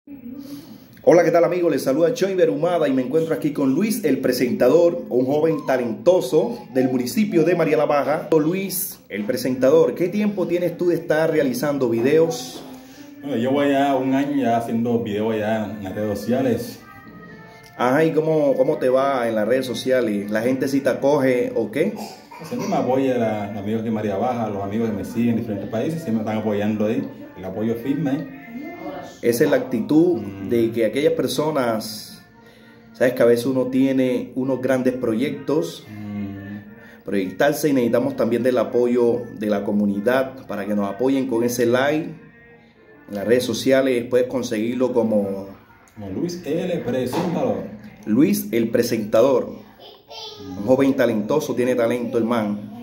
Hola, ¿qué tal amigos? Les saluda Joyver Humada y me encuentro aquí con Luis, el presentador, un joven talentoso del municipio de María la Baja. Luis, el presentador, ¿qué tiempo tienes tú de estar realizando videos? Bueno, yo voy ya un año ya haciendo videos ya en las redes sociales. Ajá, ¿y cómo te va en las redes sociales? ¿La gente sí te acoge o qué? Siempre me apoya los amigos de María Baja, los amigos que me siguen en diferentes países, siempre me están apoyando ahí, el apoyo firme. Esa es la actitud de que aquellas personas, sabes que a veces uno tiene unos grandes proyectos, proyectarse, y necesitamos también del apoyo de la comunidad para que nos apoyen con ese like en las redes sociales. Puedes conseguirlo como Luis L. Presentador. Luis el presentador, un joven talentoso, tiene talento el man.